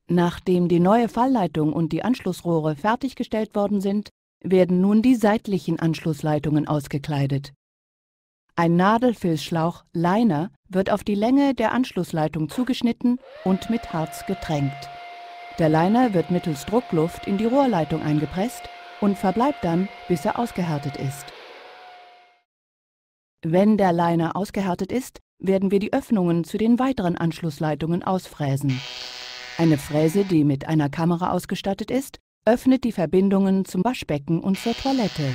Nachdem die neue Fallleitung und die Anschlussrohre fertiggestellt worden sind, werden nun die seitlichen Anschlussleitungen ausgekleidet. Ein Nadelfilzschlauch Liner wird auf die Länge der Anschlussleitung zugeschnitten und mit Harz getränkt. Der Liner wird mittels Druckluft in die Rohrleitung eingepresst und verbleibt dann, bis er ausgehärtet ist. Wenn der Liner ausgehärtet ist, werden wir die Öffnungen zu den weiteren Anschlussleitungen ausfräsen. Eine Fräse, die mit einer Kamera ausgestattet ist, öffnet die Verbindungen zum Waschbecken und zur Toilette.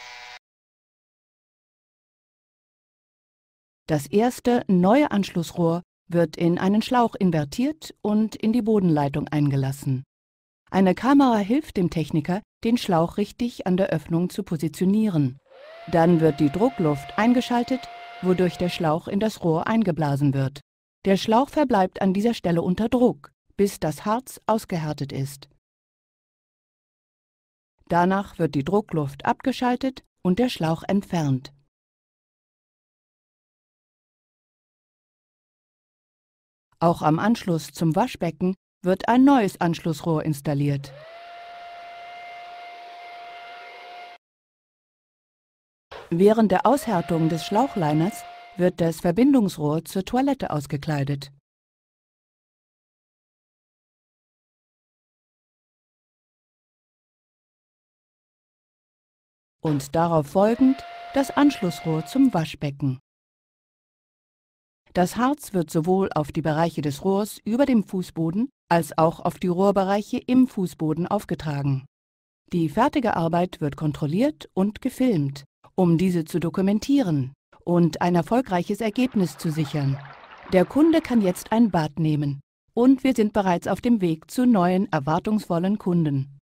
Das erste neue Anschlussrohr wird in einen Schlauch invertiert und in die Bodenleitung eingelassen. Eine Kamera hilft dem Techniker, den Schlauch richtig an der Öffnung zu positionieren. Dann wird die Druckluft eingeschaltet, wodurch der Schlauch in das Rohr eingeblasen wird. Der Schlauch verbleibt an dieser Stelle unter Druck, bis das Harz ausgehärtet ist. Danach wird die Druckluft abgeschaltet und der Schlauch entfernt. Auch am Anschluss zum Waschbecken wird ein neues Anschlussrohr installiert. Während der Aushärtung des Schlauchliners wird das Verbindungsrohr zur Toilette ausgekleidet. Und darauf folgend das Anschlussrohr zum Waschbecken. Das Harz wird sowohl auf die Bereiche des Rohrs über dem Fußboden als auch auf die Rohrbereiche im Fußboden aufgetragen. Die fertige Arbeit wird kontrolliert und gefilmt, um diese zu dokumentieren und ein erfolgreiches Ergebnis zu sichern. Der Kunde kann jetzt ein Bad nehmen und wir sind bereits auf dem Weg zu neuen, erwartungsvollen Kunden.